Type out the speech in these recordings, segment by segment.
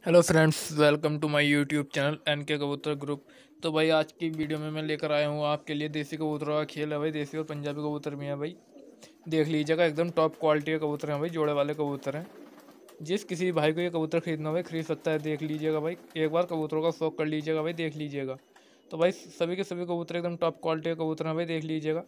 Hello friends, welcome to my YouTube channel N K Kabutar group. तो भाई आज की वीडियो में मैं लेकर आया हूँ आपके लिए देसी कबूतरों का खेल है भाई। देसी और पंजाबी कबूतर भी हैं भाई, देख लीजिएगा। एकदम टॉप क्वालिटी के कबूतर हैं भाई, जोड़े वाले कबूतर हैं। जिस किसी भाई को ये कबूतर खरीदना हो भाई खरीद सकता है, देख लीजिएगा भाई। एक बार कबूतरों का शौक कर लीजिएगा भाई, देख लीजिएगा। तो भाई सभी के सभी कबूतर एकदम टॉप क्वालिटी के कबूतर हैं भाई, देख लीजिएगा।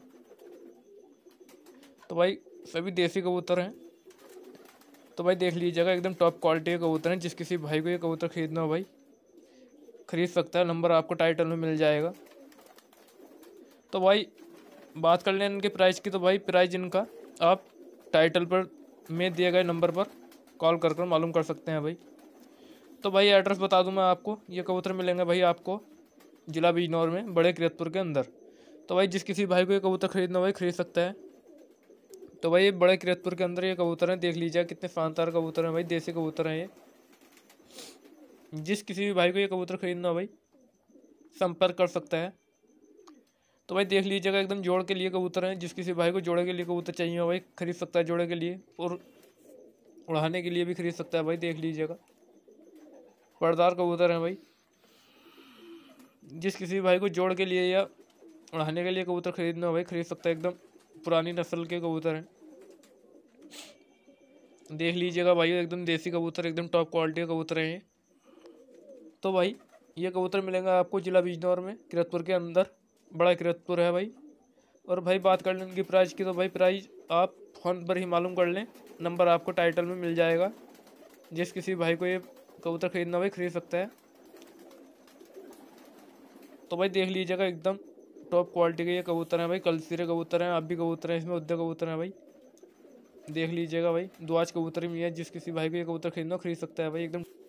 तो भाई सभी देसी कबूतर हैं, तो भाई देख लीजिएगा एकदम टॉप क्वालिटी के कबूतर हैं। जिस किसी भाई को ये कबूतर खरीदना हो भाई खरीद सकता है, नंबर आपको टाइटल में मिल जाएगा। तो भाई बात कर लें इनके प्राइस की, तो भाई प्राइस इनका आप टाइटल पर में दिए गए नंबर पर कॉल कर मालूम कर सकते हैं भाई। तो भाई एड्रेस बता दूं मैं आपको, ये कबूतर मिलेंगे भाई आपको जिला बिजनौर में, बड़े किरतपुर के अंदर। तो भाई जिस किसी भाई को ये कबूतर खरीदना हो भाई खरीद सकता है। तो भाई ये बड़े किरतपुर के अंदर ये कबूतर हैं, देख लीजिए कितने शानदार कबूतर हैं भाई, देसी कबूतर हैं ये। जिस किसी भी भाई को ये कबूतर खरीदना हो भाई संपर्क कर सकता है। तो भाई देख लीजिएगा एकदम जोड़ के लिए कबूतर हैं। जिस किसी भाई को जोड़े के लिए कबूतर चाहिए हो भाई खरीद सकता है, जोड़े के लिए और उड़ाने के लिए भी खरीद सकता है भाई, देख लीजिएगा। पर्दार कबूतर हैं भाई। जिस किसी भाई को जोड़ के लिए या उड़ाने के लिए कबूतर खरीदना हो भाई खरीद सकता है, एकदम पुरानी नस्ल के कबूतर हैं, देख लीजिएगा भाई। एकदम देसी कबूतर, एकदम टॉप क्वालिटी के कबूतर हैं ये। तो भाई ये कबूतर मिलेंगे आपको जिला बिजनौर में, किरतपुर के अंदर, बड़ा किरतपुर है भाई। और भाई बात कर लें इनकी प्राइस की, तो भाई प्राइस आप फ़ोन पर ही मालूम कर लें, नंबर आपको टाइटल में मिल जाएगा। जिस किसी भाई को ये कबूतर खरीदना भाई खरीद सकता है। तो भाई देख लीजिएगा एकदम टॉप क्वालिटी के ये कबूतर हैं भाई, कलसीरे कबूतर हैं, आप भी कबूतर हैं इसमें, उद्दे कबूतर हैं भाई, देख लीजिएगा भाई। दुआज कबूतर भी है, जिस किसी भाई को ये कबूतर खरीदना खरीद सकता है भाई, एकदम